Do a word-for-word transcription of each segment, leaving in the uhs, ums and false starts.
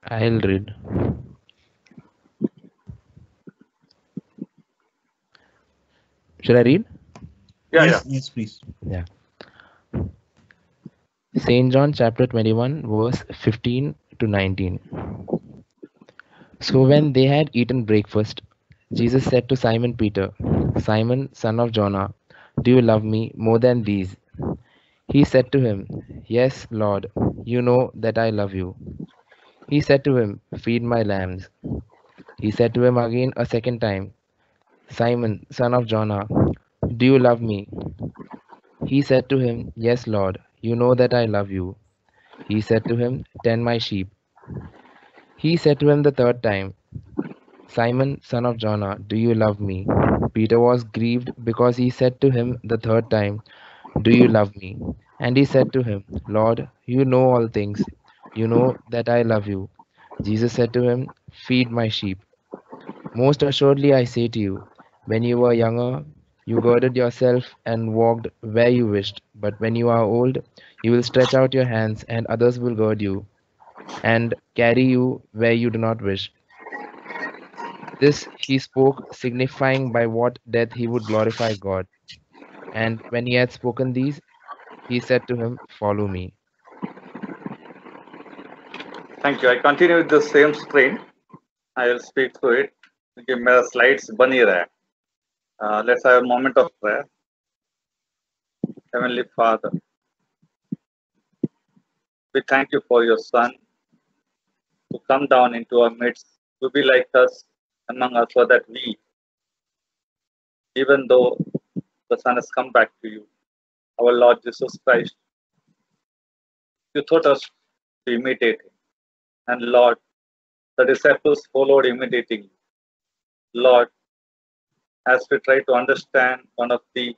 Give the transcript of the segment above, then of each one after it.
I'll read. Should I read? Yeah, yeah. Yes, yes, please. Yeah. Saint John chapter twenty-one, verse fifteen to nineteen. So when they had eaten breakfast, Jesus said to Simon Peter, Simon, son of Jonah, do you love me more than these? He said to him, Yes, Lord, you know that I love you. He said to him, Feed my lambs. He said to him again a second time, Simon, son of Jonah, do you love me? He said to him, Yes, Lord, you know that I love you. He said to him, Tend my sheep. He said to him the third time, Simon, son of Jonah, do you love me? Peter was grieved because he said to him the third time, Do you love me? And he said to him, Lord, you know all things. You know that I love you. Jesus said to him, Feed my sheep. Most assuredly I say to you, when you were younger, you girded yourself and walked where you wished. But when you are old, you will stretch out your hands, and others will gird you and carry you where you do not wish. This he spoke, signifying by what death he would glorify God. And when he had spoken these, he said to him, Follow me. Thank you. I continue with the same screen. I will speak through it क्योंकि मेरा slides बन ही रहा है. Uh, let's have a moment of prayer. Heavenly Father, we thank you for your Son to come down into our midst, to be like us among us, so that we, even though the Son has come back to you, our Lord Jesus Christ, you taught us to imitate him. And Lord, the disciples followed imitating you. Lord, as we try to understand one of the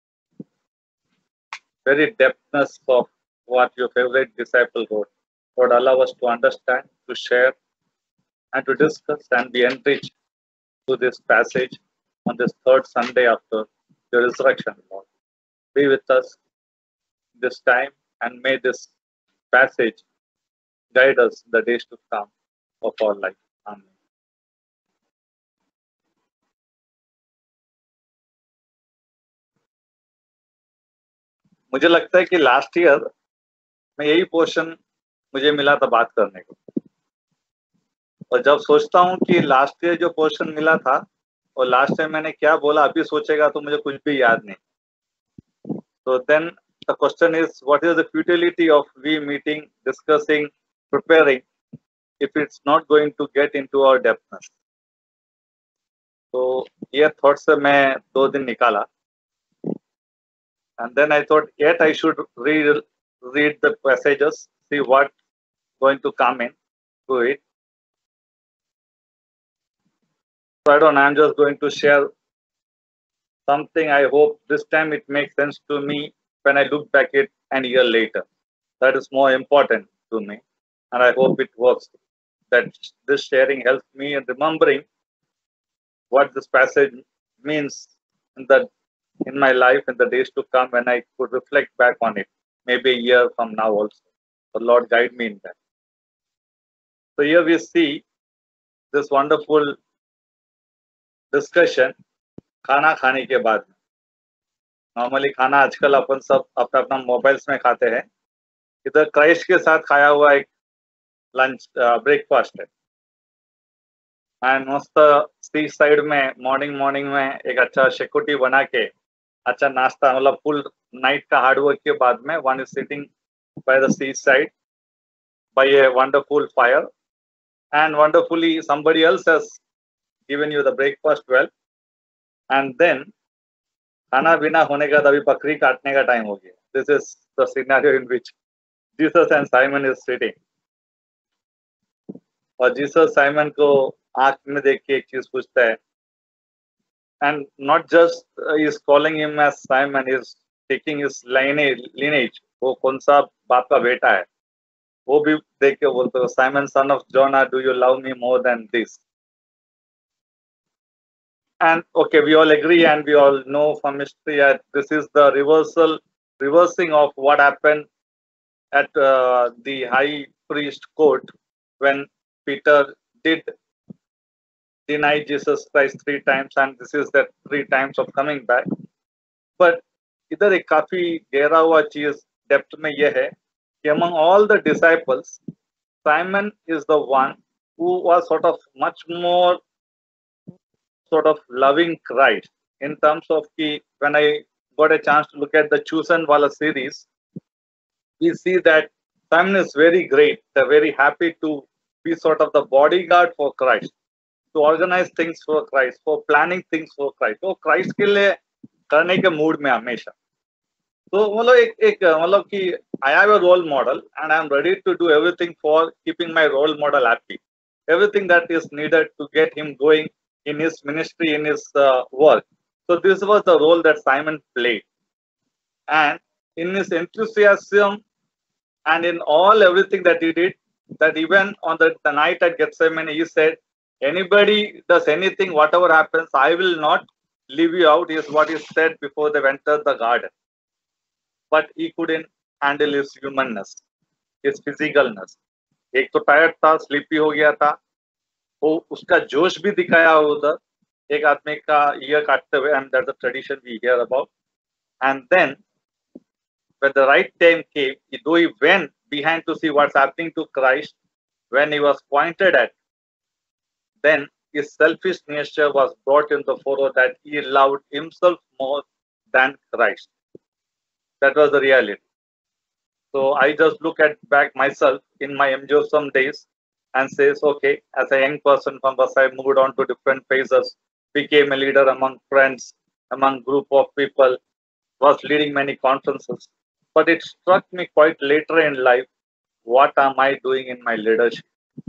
very depthness of what your favorite disciple wrote, Lord, allow us to understand, to share, and to discuss and be enriched through this passage on this third Sunday after your resurrection, Lord. Be with us this time and may this passage guide us the days to come of our life. Amen. मुझे लगता है कि last year में यही portion मुझे मिला था बात करने को, और जब सोचता हूँ कि लास्ट ईयर जो पोर्शन मिला था और लास्ट टाइम मैंने क्या बोला अभी सोचेगा तो मुझे कुछ भी याद नहीं. So then the question is, what is the futility of we meeting, discussing, preparing if it's not going to get into our depthness? तो ये थॉट से मैं दो दिन निकाला, and then I thought yet I should read read the passages, see what going to come in to it. So I don't know, I'm just going to share something. I hope this time it makes sense to me when I look back it an year later. That is more important to me, and I hope it works. That this sharing helps me in remembering what this passage means in the in my life in the days to come when I could reflect back on it, maybe a year from now also. The Lord guide me in that. So here we see this wonderful discussion खाना खाने के बाद में. Normally खाना आजकल अपन सब अपना अपना मोबाइल्स में खाते हैं. इधर क्राइस्ट के साथ खाया हुआ एक लंच ब्रेकफास्ट है, एंड मस्त सी साइड में मॉर्निंग मॉर्निंग में एक अच्छा शेकुटी बना के अच्छा नाश्ता, मतलब फुल नाइट का हार्ड वर्क के बाद में one is sitting by the sea side by a wonderful fire, and wonderfully somebody else has given you the breakfast well, and then खाना बिना होने का तभी बकरी काटने का टाइम हो गया. This is the scenario in which Jesus and Simon is sitting. और जीसस साइमन को आंख में देख के एक चीज पूछता है, and not just uh, is calling him as Simon, is taking his lineage, lineage. वो कौन सा बाप का बेटा है वो भी देख के बोलते हो, Simon son of Jonah, do you love me more than this? And okay, we all agree and we all know from history that this is the reversal, reversing of what happened at uh, the high priest court when Peter did deny Jesus Christ three times, and this is the three times of coming back. But इधर एक काफी गहरा हुआ चीज depth में यह है कि among all the disciples, Simon is the one who was sort of much more sort of loving Christ in terms of ki, when I got a chance to look at the Chosen Wala series, we see that Simon is very great. They're very happy to be sort of the bodyguard for Christ, to organize things for Christ, for planning things for Christ. तो Christ के लिए करने के mood में हमेशा. तो मतलब एक एक मतलब कि I have a role model and I am ready to do everything for keeping my role model happy. Everything that is needed to get him going in his ministry, in his uh, work. So this was the role that Simon played. And in his enthusiasm and in all everything that he did, that even on the, the night at Gethsemane, he said, anybody does anything, whatever happens, I will not leave you out, is what he said before they entered the garden. But he couldn't handle his humanness, his physicalness. एक तो tired था, sleepy हो गया था, वो उसका जोश भी दिखाया उधर एक आदमी का ईयर काटते हुए, and that's a tradition we hear about. And then when the right time came, though he went behind to see what's happening to Christ, when he was pointed at, then his selfish nature was brought in the forefront, that he loved himself more than Christ. That was the reality. So I just look at back myself in my M J O some days and says, okay, as a young person from Vasai, moved on to different phases, became a leader among friends, among group of people, was leading many conferences. But it struck me quite later in life, what am I doing in my leadership?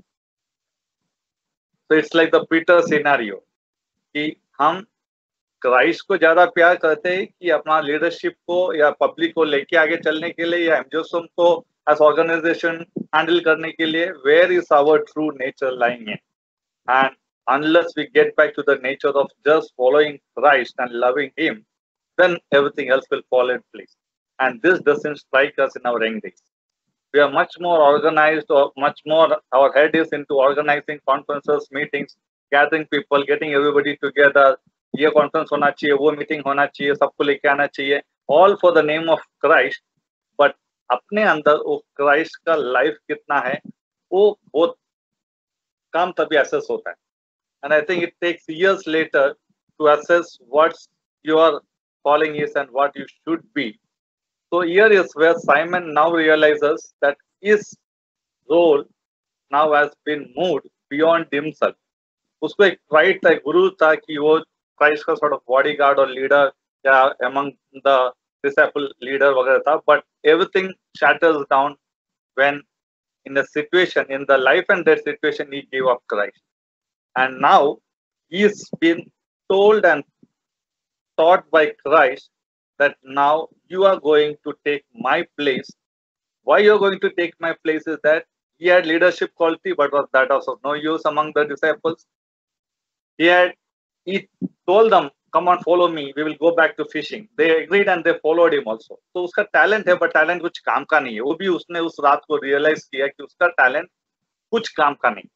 So it's like the Peter scenario, कि हम Christ को ज्यादा प्यार करते हैं कि अपना leadership को या पब्लिक को लेके आगे चलने के लिए, या एमजीओसम को एज ऑर्गेनाइजेशन हैंडल करने के लिए. Where is our true nature lying in? And unless we get back to the nature of just following Christ and loving him, then everything else will fall in place. And this doesn't strike us in our young days. We are much more organized, or much more, our head is into organizing conferences, meetings, gathering people, getting everybody together. ये conference होना चाहिए, वो meeting होना चाहिए, सबको लेके आना चाहिए, all for the name of Christ. But अपने अंदर वो क्राइस्ट का लाइफ कितना है, वो बहुत काम तभी असेस होता है. And I think it takes years later to assess what's your calling is and what you should be. So here is where Simon now realizes that his role now has been moved beyond himself. उसको एक pride था, गुरु था कि वो Christ का sort of bodyguard और leader या among the disciple leader वगैरह था. But everything shatters down when in a situation, in the life and death situation, he gave up Christ. And now he's been told and taught by Christ that now you are going to take my place. Why you are going to take my place is that he had leadership quality, but was that also no use among the disciples. He had he told them, come on, follow me, we will go back to fishing. They agreed and they followed him also. So उसका talent है, but talent कुछ काम का नहीं है. वो भी उसने उस रात को realize किया कि उसका talent कुछ काम का नहीं.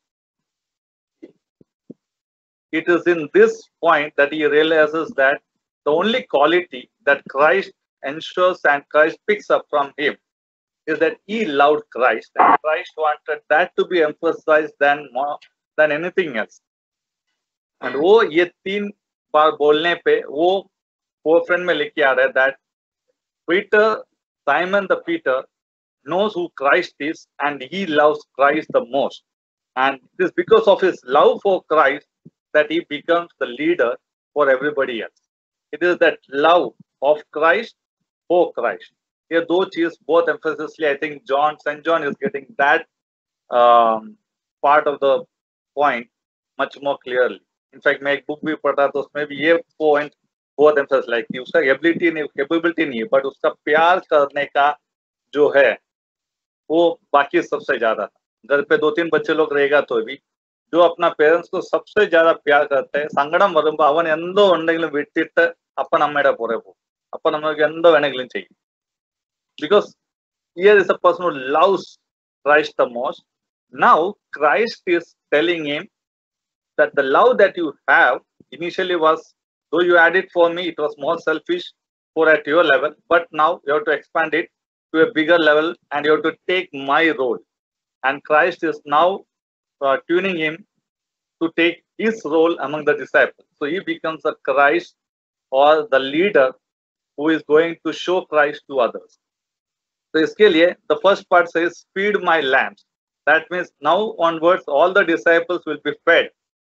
It is in this point that he realizes that the only quality that Christ ensures and Christ picks up from him is that he loved Christ, and Christ wanted that to be emphasized than more than anything else. And वो ये तीन बार बोलने पे वो forefront में लेके आ रहा है that Peter, Simon the Peter, knows who Christ is and he loves Christ the most. And it is because of his love for Christ that he becomes the leader for everybody else. It is that love of Christ for Christ. ये दो चीज बहुत emphatically, I think John, Saint John is getting that um, part of the point much more clearly. In fact, मैं एक book भी पढ़ा तो उसमें भी ये point बहुत emphasis like कि उसका ability नहीं, capability नहीं है, but उसका प्यार करने का जो है वो बाकी सबसे ज्यादा था. घर पे दो तीन बच्चे लोग रहेगा तो भी जो अपना पेरेंट्स को सबसे ज्यादा प्यार करते हैं, സങ്കടം വരുമ്പോൾ അവൻ എന്തോ ഉണ്ടെങ്കിലും വിട്ടിട്ട് അപ്പൻ അമ്മയുടെ പുറകെ പോകും. അപ്പൻ അമ്മയ്ക്ക് എന്തോ വേണമെങ്കിലും ചെയ്യും. Because here is a person who loves Christ the most, Now Christ is telling him that the love that you have initially was, though you had it for me, it was more selfish for at your level, but now you have to expand it to a bigger level and you have to take my role. And Christ is now uh, tuning him to take his role among the disciples. So he becomes a Christ or the leader who is going to show Christ to others. So इसके लिए the first part says, feed my lambs. That means now onwards all the disciples will be fed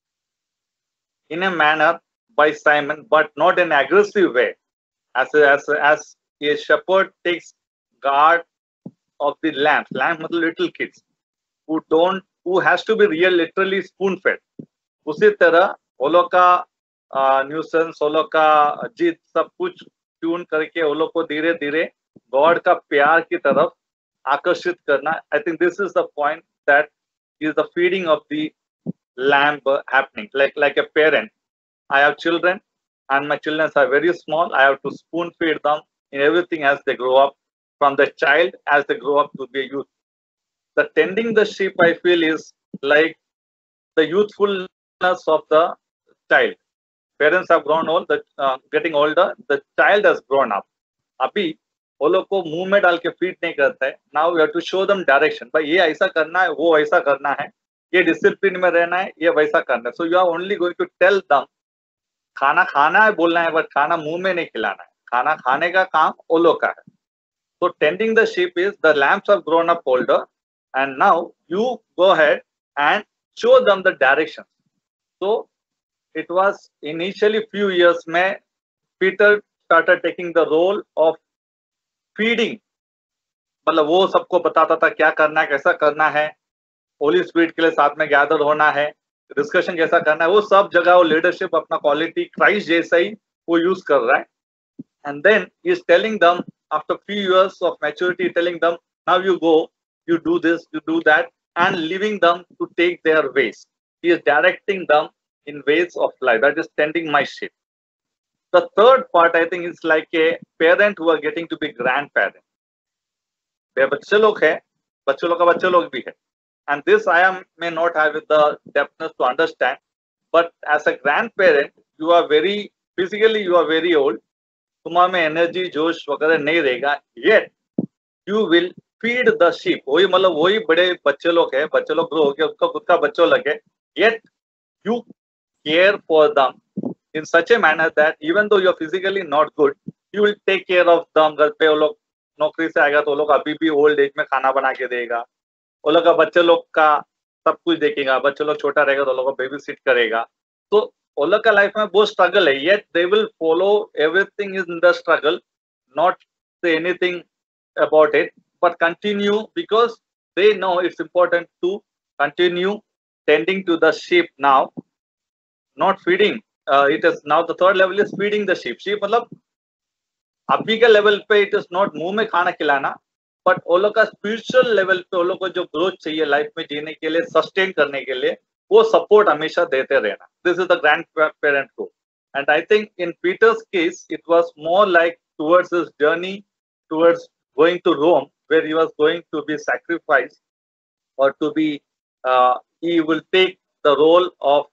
in a manner by Simon, but not in an aggressive way. As a, as a, as a shepherd takes guard of the lambs, lambs मतलब little kids who don't, who has to be real literally spoon fed. उसी तरह वो लोग का nuisance, वो लोग का जीत सब कुछ ट्यून करके वो लोग को धीरे धीरे गॉड का प्यार की तरफ आकर्षित करना. I think this is the point, that is the feeding of the lamb happening. Like like a parent, I have children and my children are very small. I have to spoon feed them in everything as they grow up, from the child as they grow up to be a youth. The tending the sheep, I feel, is like the youthfulness of the child. Parents have grown old, the uh, getting older, the child has grown up. अभी वो लोग को मुंह में डाल के feed नहीं करता है. Now we have to show them direction. भाई ये ऐसा करना है, वो ऐसा करना है, ये डिसिप्लिन में रहना है, ये वैसा करना है. So you are only going to tell them. खाना खाना है बोलना है, बट खाना मुंह में नहीं खिलाना है. खाना खाने का काम वो लोग का है. So tending the sheep is, the lambs have grown up older, and now you go ahead and show them the direction. So it was initially few years में Peter started taking the role of feeding. मतलब वो सबको बताता था क्या करना है, कैसा करना है, होली स्पिरिट के लिए साथ में गैदर होना है, डिस्कशन कैसा करना है, वो सब जगह वो लीडरशिप अपना क्वालिटी क्राइस्ट जैसा ही वो यूज कर रहा है. And then he is telling them after few years of maturity, telling them, now you go, you do this, you do that, and leaving them to take their ways. He is directing them in ways of life. That is tending my sheep. The third part, I think, is like a parent who are getting to be grandparent. वे बच्चे लोग हैं, बच्चे लोग का बच्चे लोग भी है. And this I am may not have the depthness to understand, but as a grandparent, you are very physically you are very old. तुम्हारे में एनर्जी जोश वगैरह नहीं रहेगा. Yet you will feed the sheep. वही मतलब वही बड़े बच्चे लोग हैं, बच्चे लोग ग्रो हो गए, उनका खुद का बच्चों लगे. Yet you care for them in such a manner that even though you are physically not good, you will take care of them. घर पे वो लोग नौकरी से आएगा तो वो लोग अभी भी ओल्ड एज में खाना बना के देगा. वो लोग का बच्चे लोग का सब कुछ देखेगा. बच्चे लोग छोटा रहेगा तो वो लोग को बेबी सिट करेगा. तो वो लोग का लाइफ में बहुत स्ट्रगल है. Yet they will follow everything in the struggle, not say anything about it, but continue because they know it's important to continue tending to the sheep now, not feeding. Uh, it is now the third level is feeding the sheep. Sheep मतलब अभी के level पे it is not मुंह में खाना खिलाना, but वो लोग का स्पिरिचुअल लेवल पे वो लोग को जो ग्रोथ चाहिए लाइफ में जीने के लिए, सस्टेन करने के लिए, वो सपोर्ट हमेशा देते रहना. This is the grandparent को. And I think in Peter's case it was more like towards his journey towards going to Rome, where he was going to be sacrificed or to be uh, he will take the role of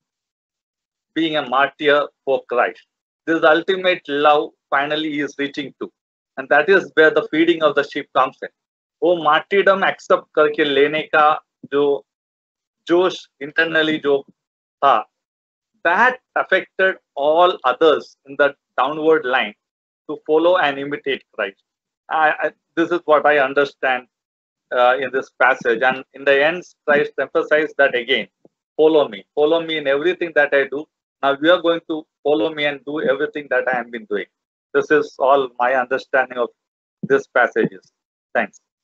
being a martyr for Christ. This ultimate love finally he is reaching to, and that is where the feeding of the sheep comes in. वो martyrdom accept करके लेने का जो जोश internally जो था, that affected all others in the downward line to follow and imitate Christ. I, I, this is what I understand uh, in this passage, and in the end, Christ emphasized that again. Follow me, follow me in everything that I do. Now you are going to follow me and do everything that I have been doing. This is all my understanding of this passages. Thanks.